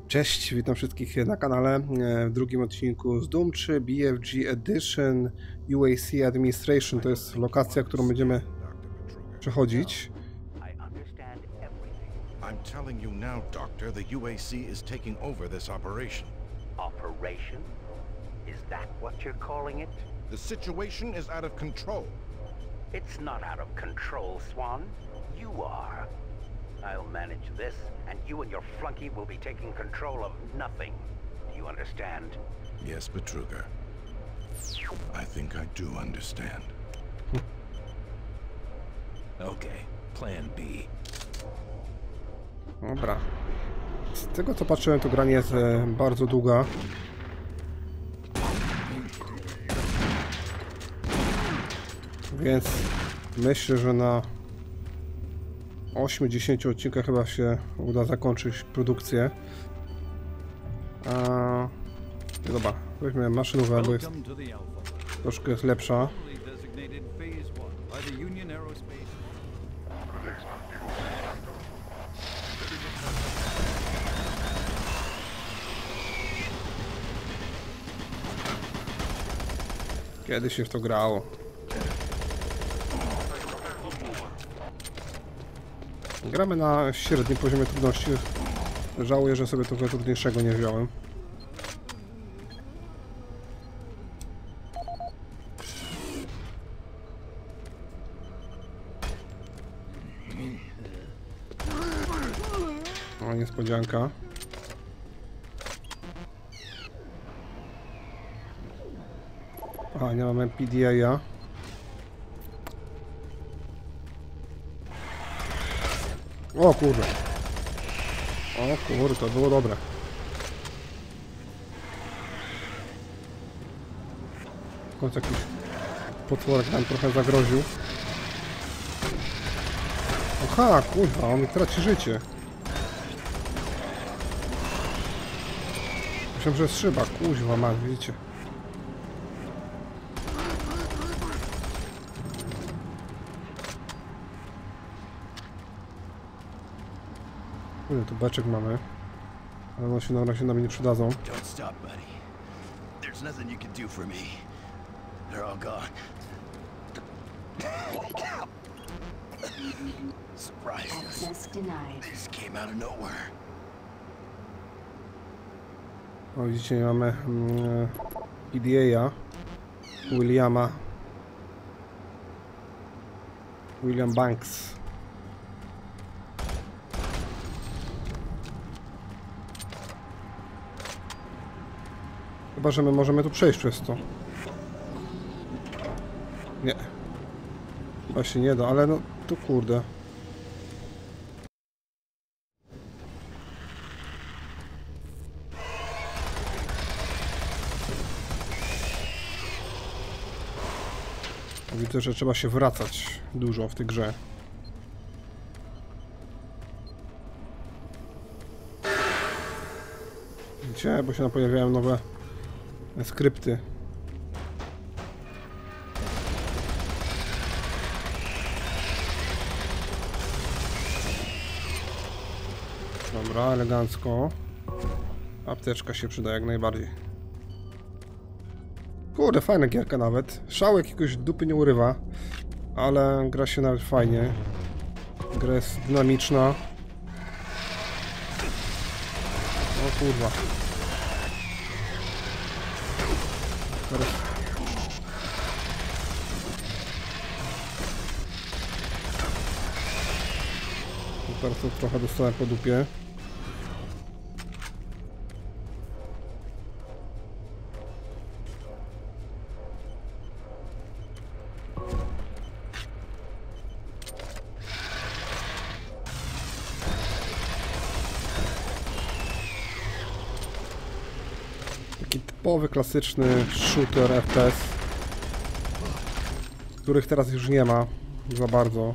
Cześć, witam wszystkich na kanale. W drugim odcinku z Doom 3 BFG Edition UAC Administration. To jest lokacja, którą będziemy przechodzić. I'm telling you now, Doctor, the UAC is taking over this operation. Operation? Is that what you're calling it? The situation is out of control. It's not out of control, Swan. You are. I'll manage this, and you and your flunky will be taking control of nothing. Do you understand? Yes, Betruger. I think I do understand. Okay, plan B. Dobra. Z tego co patrzyłem, to gra nie jest bardzo długa. Więc myślę, że na 8-10 odcinkach chyba się uda zakończyć produkcję. Dobra, weźmy maszynówkę, bo jest troszkę jest lepsza. Kiedyś się w to grało. Gramy na średnim poziomie trudności. Żałuję, że sobie trochę trudniejszego nie wziąłem. O, niespodzianka. A, nie mamy PDA. O kurde. O kurde, to było dobre. W końcu jakiś potworek nam trochę zagroził. Aha, kurwa, on mi traci życie. Myślałem, że jest szyba, kuźwa, man, widzicie. Tu beczek mamy, ale one się na razie nam nie przydadzą. Don't stop, buddy. There's nothing you can do for me. They're all gone. Surprised us. Access denied. They just came out of nowhere. O, widzicie, mamy PDA, William Banks. Chyba, że my możemy tu przejść przez to. Nie. Chyba się nie da, ale no tu kurde. Widzę, że trzeba się wracać dużo w tej grze. Widzicie, bo się nam pojawiają nowe skrypty. Dobra, elegancko. Apteczka się przyda jak najbardziej. Kurde, fajna gierka nawet. Szałek jakiegoś dupy nie urywa, ale gra się nawet fajnie. Gra jest dynamiczna. O kurwa. Teraz to trochę dostałem po dupie. Taki typowy, klasyczny shooter FPS, których teraz już nie ma za bardzo.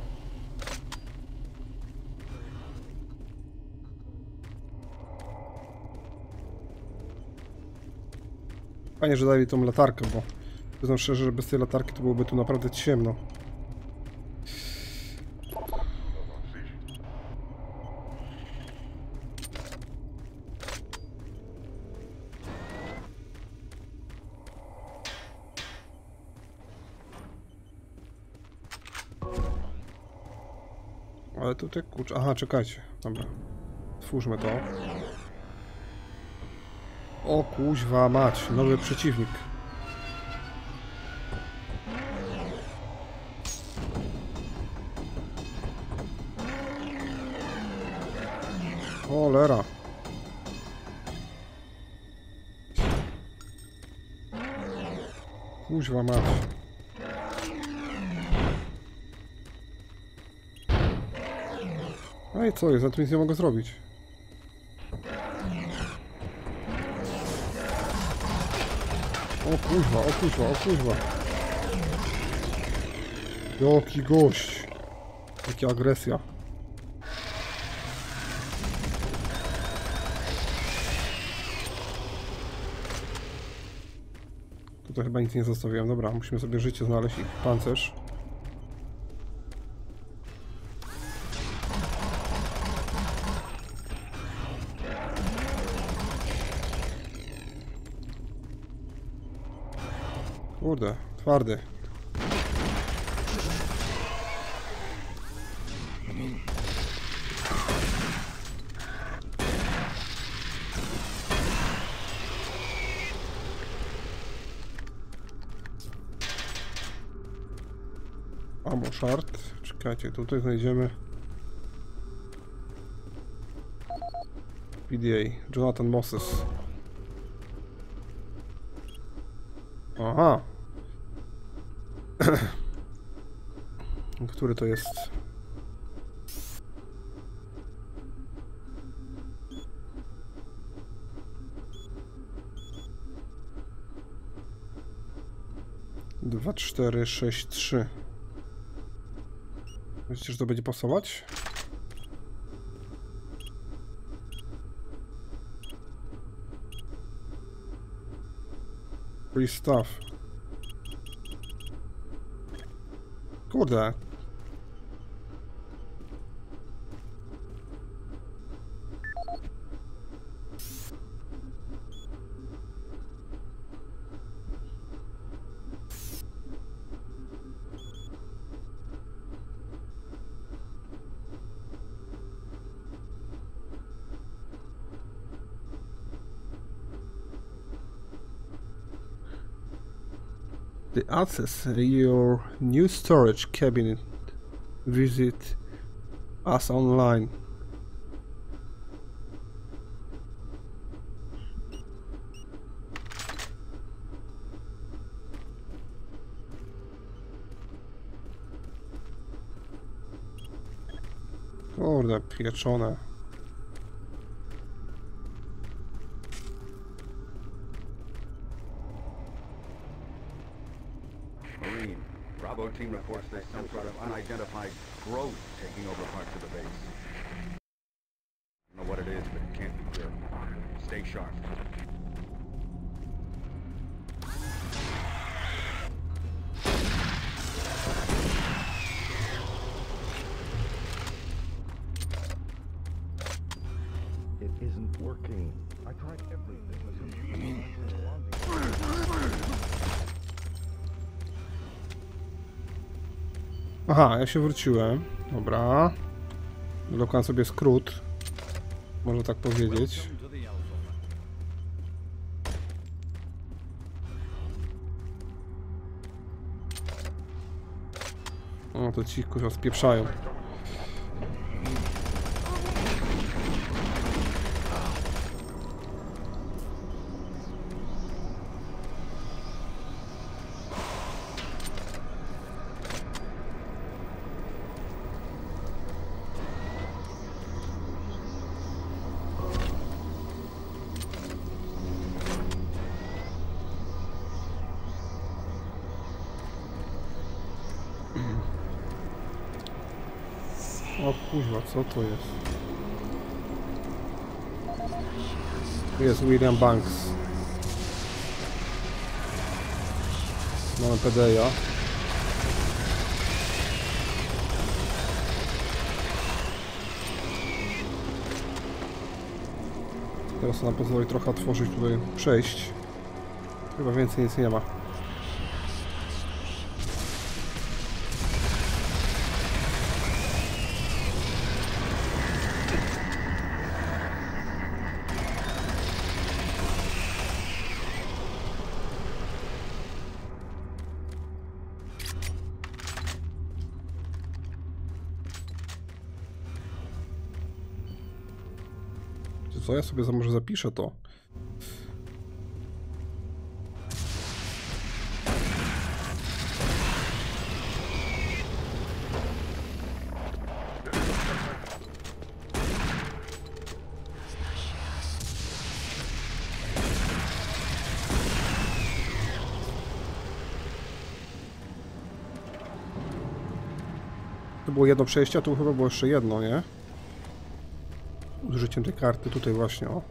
Fajnie, że dali tą latarkę, bo przyznam szczerze, że bez tej latarki to byłoby tu naprawdę ciemno. Ale tutaj kurczę. Aha, czekajcie. Dobra. Otwórzmy to. O kuźwa mać, nowy przeciwnik. Cholera. Kuźwa mać. No i co jest? Ja tu nic nie mogę zrobić. O kuźwa, o kuźwa, o kuźwa. Jaki gość. Jaka agresja. Tutaj chyba nic nie zostawiłem. Dobra, musimy sobie życie znaleźć i pancerz. Kurde, twardy. Ammo shard. Czekajcie, tutaj znajdziemy PDA, Jonathan Moses. Aha. Który to jest? Dwa, 4, 6, 3. Myślicie, że to będzie pasować? Free stuff. Kurde. The access your new storage cabinet. Visit us online. Kurde, pieczone. Marine, Bravo team reports there's some sort of unidentified growth taking over parts of the base. I don't know what it is, but it can't be good. Stay sharp. It isn't working. I tried everything. Aha, ja się wróciłem. Dobra. Wylokowałem sobie skrót. Można tak powiedzieć. O, to ci kurwa spieprzają. O kurwa, co to jest? Tu jest William Banks. Mamy PDA. Teraz to nam pozwoli trochę otworzyć tutaj przejść. Chyba więcej nic nie ma. co? Ja sobie może zapiszę to. To było jedno przejście, a tu chyba było jeszcze jedno, nie? Użyciem tej karty tutaj właśnie, o.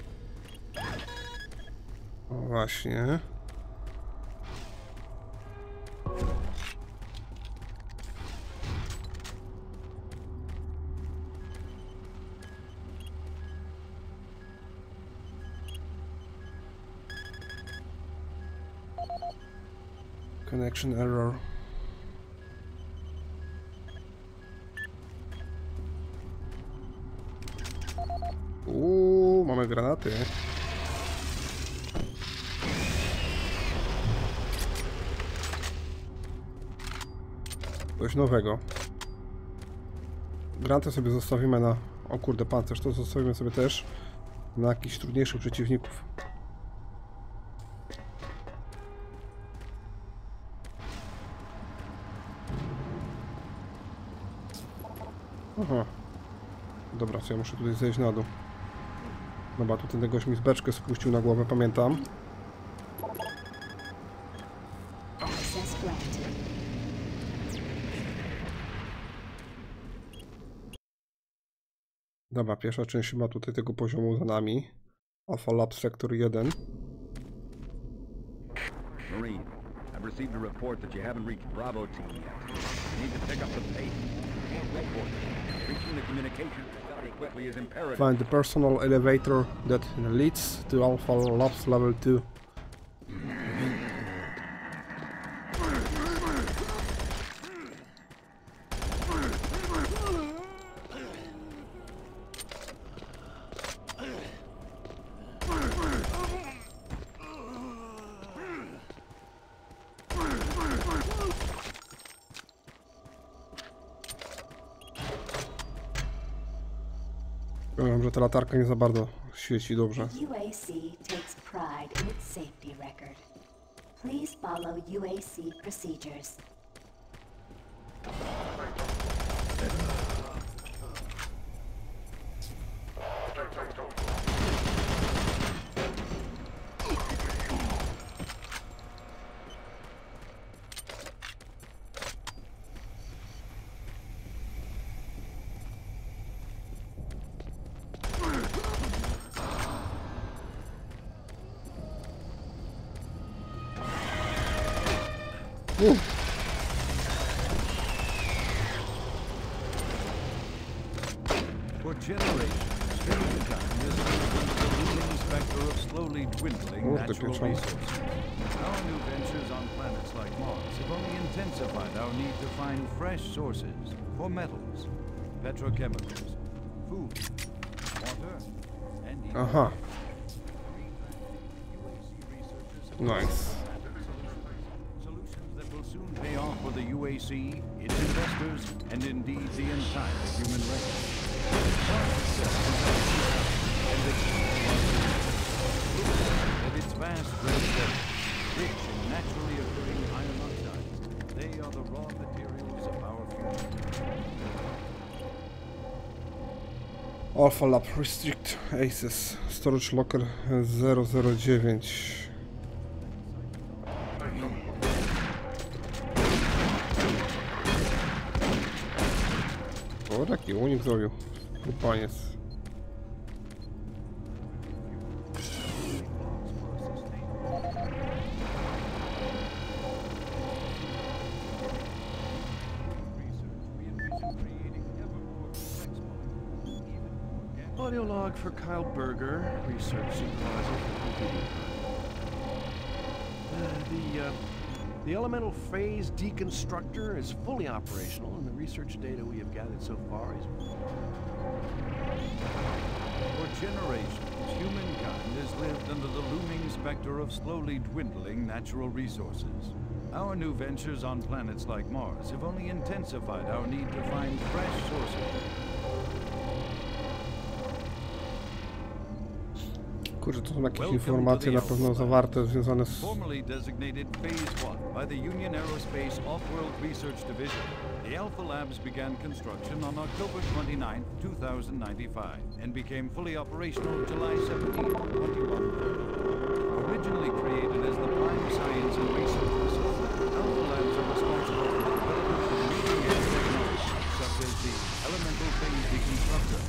O właśnie. Connection error. Mamy granaty. Coś nowego. Granaty sobie zostawimy na... O kurde, pancerz. To zostawimy sobie też na jakichś trudniejszych przeciwników. Aha. Dobra, co ja muszę tutaj zejść na dół. Dobra, tu ten gość mi z beczkę spuścił na głowę, pamiętam. Dobra, pierwsza część chyba tutaj tego poziomu za nami. Alpha Lab Sector 1. Marine, I've received a report that you haven't reached Bravo team yet. You need to pick up the pace. Reaching the communication facility quickly is imperative. Find the personal elevator that leads to Alpha Labs Level 2. Powiem, że ta latarka nie za bardzo świeci dobrze. UAC takes pride in its safety record. Please follow UAC procedures. For generations, humankind has been the looming specter of slowly dwindling natural resources. Our new ventures on planets like Mars have only intensified our need to find fresh sources for metals, petrochemicals, food, water, and even Aha, UAC researchers have nice. solutions that will soon pay off for the UAC, its investors, and indeed the entire human race. And the key that its vast red depths, rich in naturally occurring iron oxides, they are the raw materials of our future. Alpha Lab Restrict Access Storage Locker 009. O, taki unik zrobił. Kupaniec. Audio log for Kyle Berger, research supervisor for computing. The elemental phase deconstructor is fully operational, and the research data we have gathered so far is... For generations, humankind has lived under the looming specter of slowly dwindling natural resources. Our new ventures on planets like Mars have only intensified our need to find fresh sources. Kurczę, to są jakieś informacje na pewno zawarte, związane z... Formerly designated Phase 1 by the Union Aerospace Off-World Research Division, the Alpha Labs began construction on October 29, 2095, and became fully operational July 17, 2130. Originally created as the Prime Science and Research Facility, Alpha Labs are responsible for the development of leading-edge technology, such as the elemental phase deconstructor,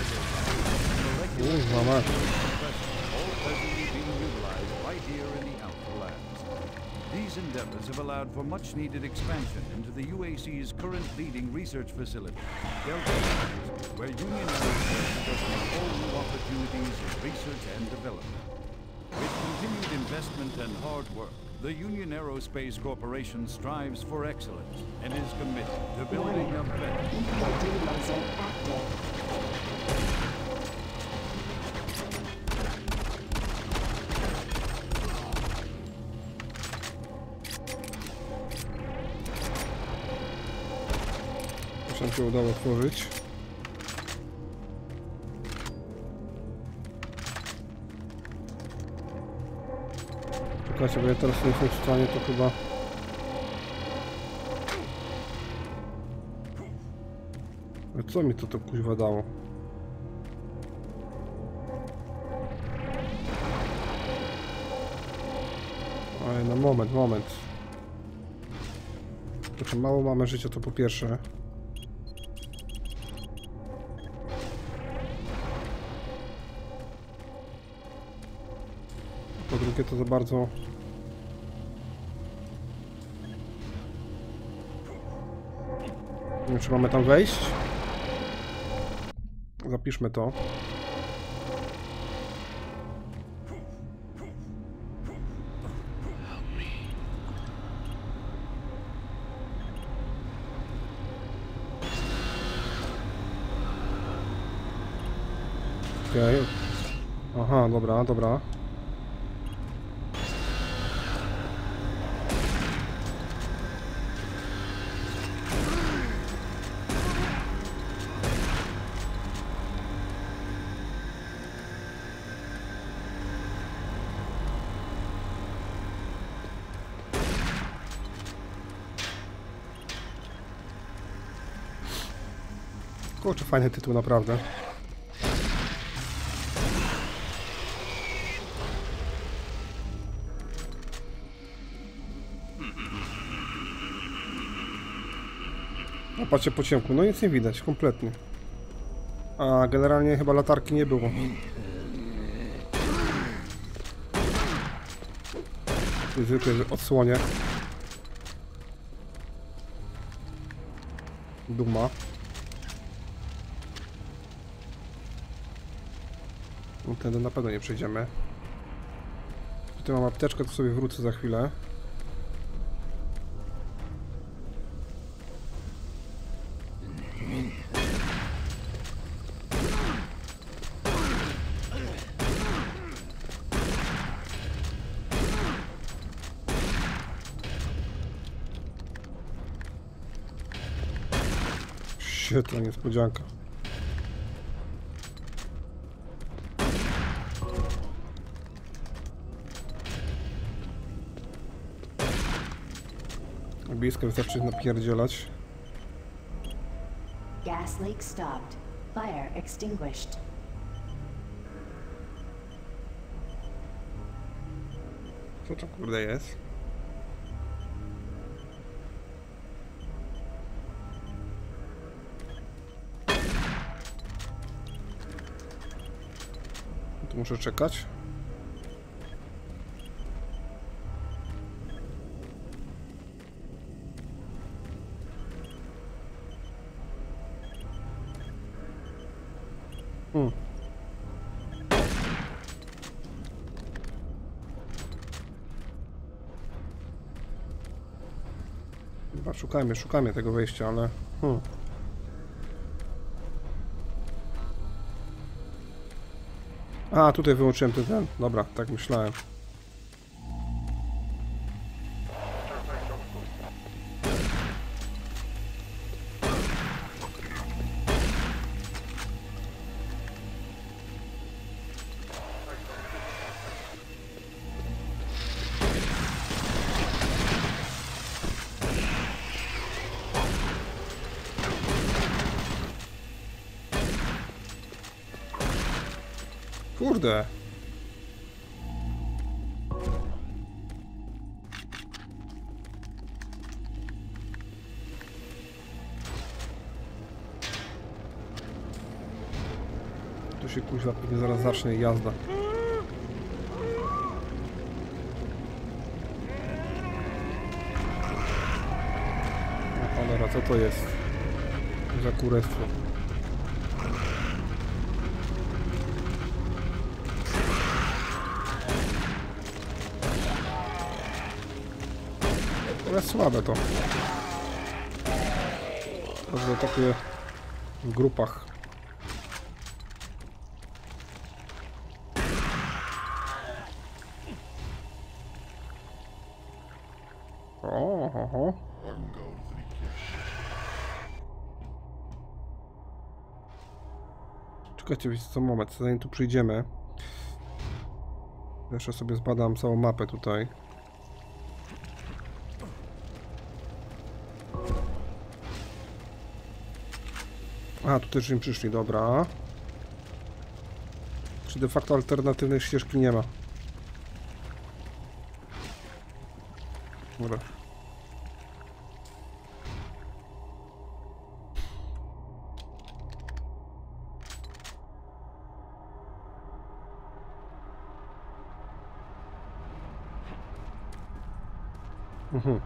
Kurwa, masz. all presently being utilized right here in the Alpha Labs. These endeavors have allowed for much-needed expansion into the UAC's current leading research facility, Delta Labs, where Union Aerospace is opening all new opportunities in research and development. With continued investment and hard work, the Union Aerospace Corporation strives for excellence and is committed to building a better... EPD laser active. Nam się udało otworzyć. Czekajcie, bo ja teraz nie jestem w stanie, to chyba... Ale co mi to kuźwa dało? Ale no moment. Znaczy mało mamy życia, to po pierwsze. Po drugie to za bardzo... Nie wiem, czy mamy tam wejść? Zapiszmy to. Okej. Aha, dobra. Kurczę, fajny tytuł, naprawdę. No patrzcie po ciemku, no nic nie widać, kompletnie. A generalnie chyba latarki nie było. Zwykle odsłonie. Duma. No, tędy na pewno nie przejdziemy. Tutaj mam apteczkę, to sobie wrócę za chwilę. Świetna niespodzianka. Blisko wystarczy napierdzielać. Gas leak stopped. Fire extinguished. Co to kurde jest? Tu muszę czekać. Chyba szukamy tego wejścia, ale... A, tutaj wyłączyłem ten. Dobra, tak myślałem. Kurde. Tu się kuźwa pewnie zaraz zacznie jazda. No cholera, co to jest? Za kurestwo. Ale słabe to. Bardzo atakuje w grupach. Oho. Czekajcie, wiecie co, moment, zanim tu przyjdziemy. Jeszcze sobie zbadam całą mapę tutaj. A, tu też im przyszli, dobra. Czy de facto alternatywnej ścieżki nie ma? Dobra. Mhm.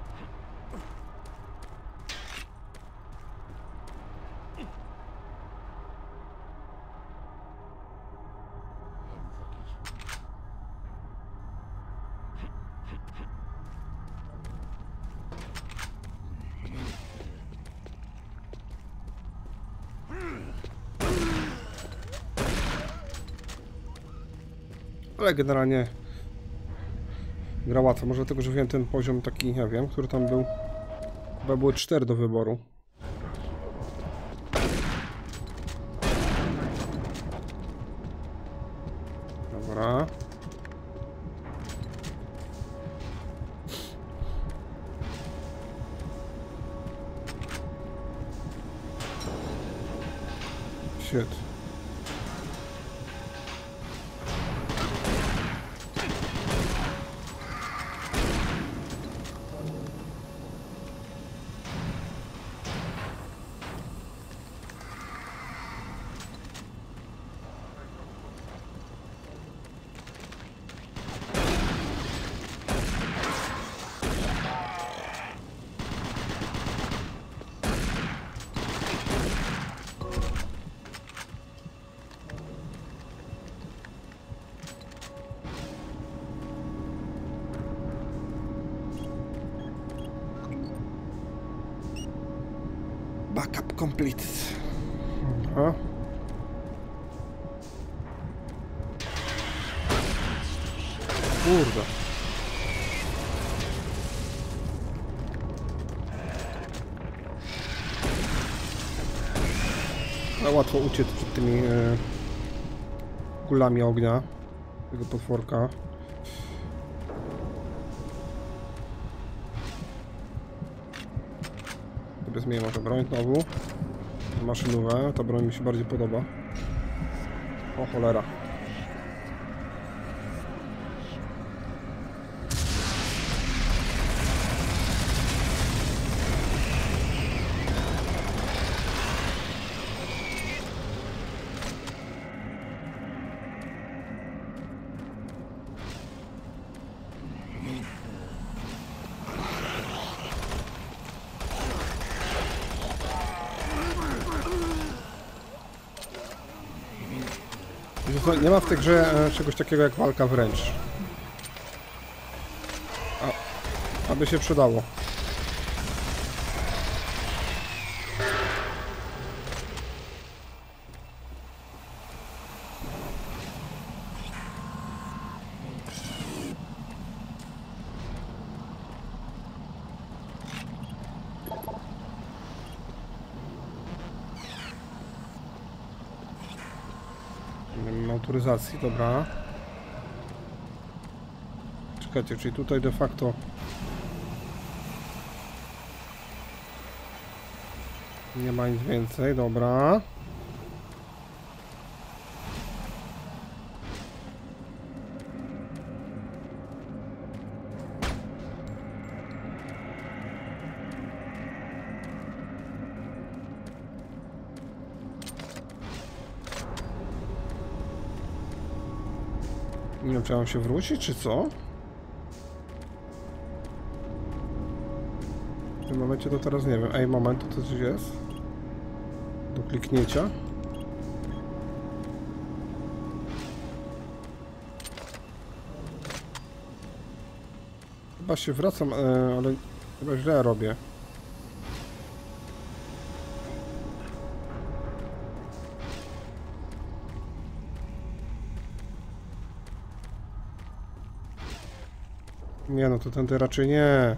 Ale generalnie gra łatwa, może dlatego, że wziąłem ten poziom taki, nie wiem, który tam był. Chyba były 4 do wyboru. Dobra. Shit. Backup complete. Dobra. Kurde. No, łatwo uciec przed tymi kulami ognia tego potworka. Sobie zmienię może broń znowu. Maszynówę, ta broń mi się bardziej podoba. O cholera. Nie ma w tej grze czegoś takiego jak walka wręcz. Aby się przydało. Autoryzacji, dobra. Czekajcie, czyli tutaj de facto nie ma nic więcej, dobra. Nie wiem, czy mam się wrócić, czy co? W tym momencie to teraz nie wiem. Ej, moment, to coś jest? Do kliknięcia. Chyba się wracam, ale chyba źle robię. Nie, no to tędy raczej nie.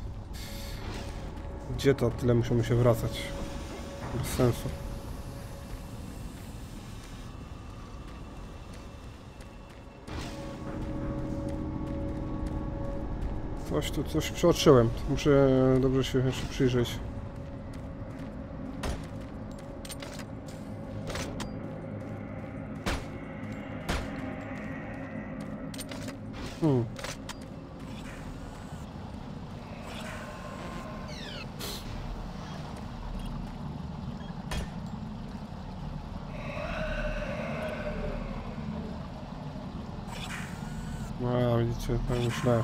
Gdzie to? Tyle musimy się wracać. Bez sensu. Coś przeoczyłem. Muszę dobrze się jeszcze przyjrzeć. No, widzicie, tak myślę.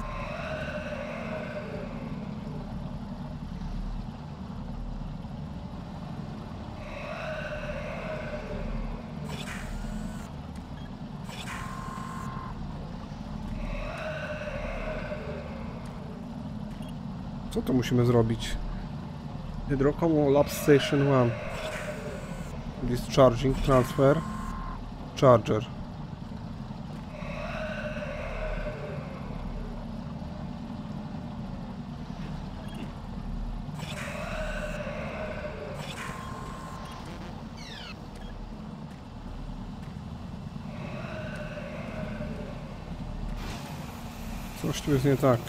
Co to musimy zrobić? Hydrocommon Lab Station 1. Discharging, transfer, charger. Coś tu jest nie tak.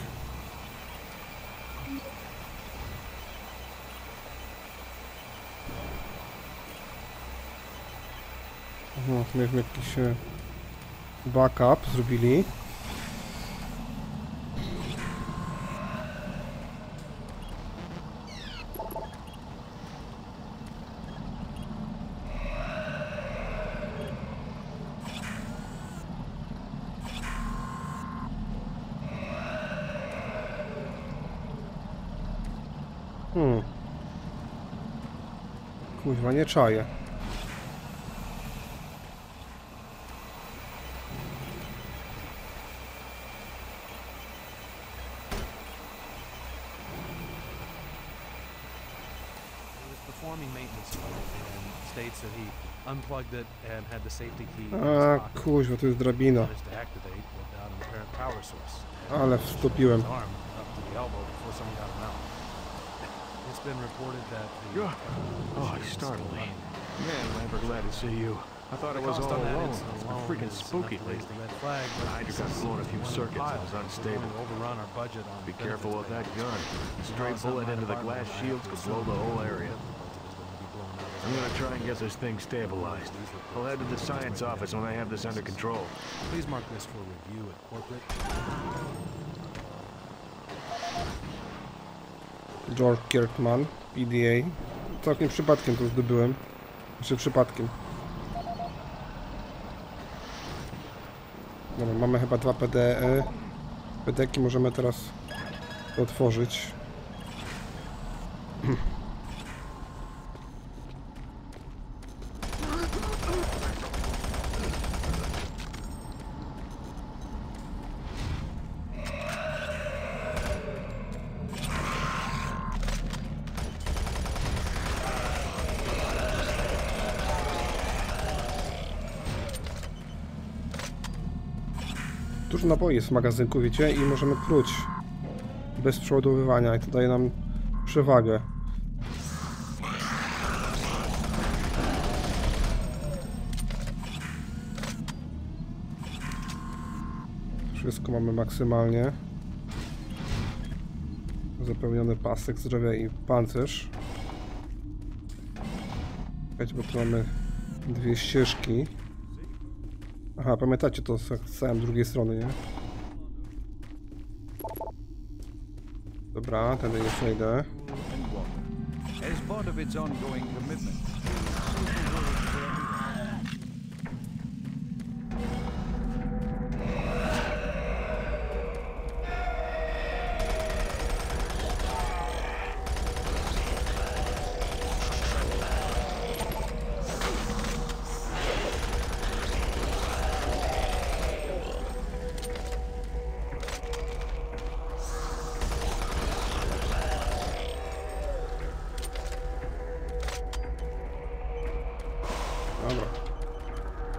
No, mieliśmy jakiś backup zrobili. Kuźwa, nie czaję. States that he unplugged it and had the safety key. A kuźwa, to jest drabina. Ale wstopiłem. It's been reported that the Oh, you startled me. Man, Lambert, glad to see you. I thought it was all alone. It's been freaking spooky lately. I just got blown a few circuits and was unstable. Be careful with that gun. A stray bullet into the glass shields could blow the whole area. I'm gonna try and get this thing stabilized. I'll head to the science office when I have this under control. Please mark this for review at corporate. George Kirkman, PDA. Całkiem przypadkiem to zdobyłem. Znaczy przypadkiem. Dobra, mamy chyba 2 PDE. PDE-ki możemy teraz otworzyć. Dużo naboi jest w magazynku, wiecie, i możemy pluć bez przeładowywania i to daje nam przewagę. Wszystko mamy maksymalnie. Zapełniony pasek zdrowia i pancerz. Bo tu mamy 2 ścieżki. Aha, pamiętacie to z całej drugiej strony, nie? Dobra, tędy nie przejdę.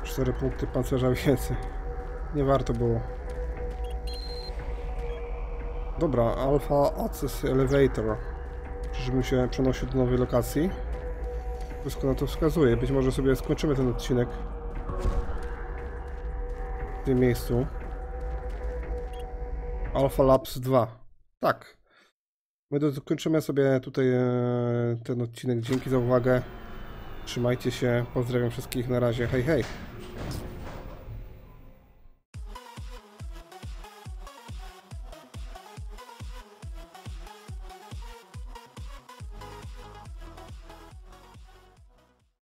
4 punkty pancerza więcej. Nie warto było. Dobra, Alpha Access Elevator. Czyżbym się przenosił do nowej lokacji? Wszystko na to wskazuje. Być może sobie skończymy ten odcinek w tym miejscu. Alpha Labs 2. Tak. My dokończymy sobie tutaj ten odcinek. Dzięki za uwagę. Trzymajcie się. Pozdrawiam wszystkich. Na razie. Hej, hej.